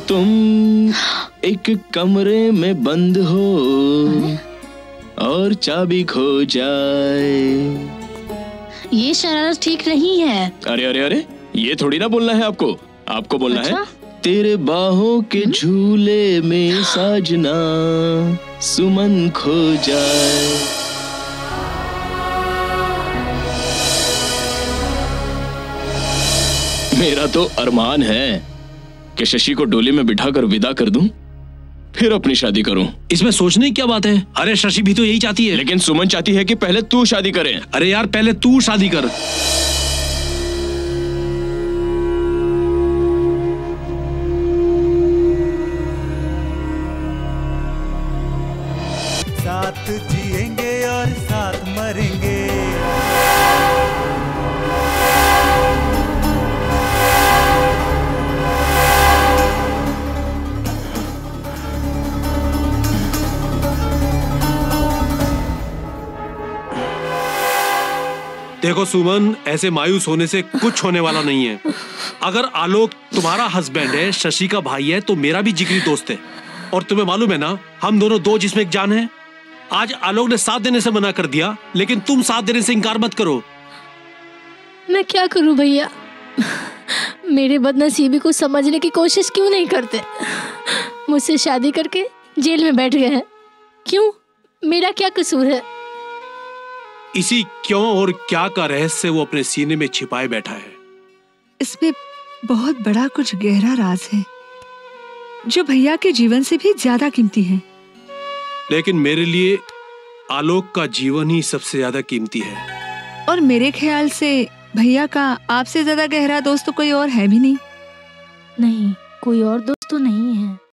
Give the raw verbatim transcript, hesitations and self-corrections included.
तुम एक कमरे में बंद हो और चाबी खो जाए। ये शरारत ठीक नहीं है। अरे अरे अरे, ये थोड़ी ना बोलना है आपको। आपको बोलना अच्छा? है तेरे बाहों के झूले में साजना सुमन खो जाए। मेरा तो अरमान है कि शशि को डोली में बिठाकर विदा कर दूं, फिर अपनी शादी करूं। इसमें सोचने की क्या बात है? अरे शशि भी तो यही चाहती है। लेकिन सुमन चाहती है कि पहले तू शादी करे। अरे यार, पहले तू शादी कर। साथ जिएंगे और साथ मरेंगे। देखो सुमन, ऐसे मायूस होने से कुछ होने वाला नहीं है। अगर आलोक तुम्हारा हस्बैंड है, शशि का भाई है, तो मेरा भी जिगरी दोस्त है। और तुम्हें मालूम है ना, हम दोनों दो जिसमें एक जान है। आज आलोक ने साथ देने से मना कर दिया, लेकिन तुम साथ देने से इनकार मत करो। मैं क्या करूं भैया, मेरे बदनसीबी को समझने की कोशिश क्यों नहीं करते? मुझसे शादी करके जेल में बैठ गए हैं। क्यों? मेरा क्या कसूर है? इसी क्यों और क्या का रहस्य वो अपने सीने में छिपाए बैठा है। इसमें बहुत बड़ा कुछ गहरा राज है जो भैया के जीवन से भी ज्यादा कीमती है। लेकिन मेरे लिए आलोक का जीवन ही सबसे ज्यादा कीमती है। और मेरे ख्याल से भैया का आपसे ज्यादा गहरा दोस्त तो कोई और है भी नहीं। नहीं, कोई और दोस्त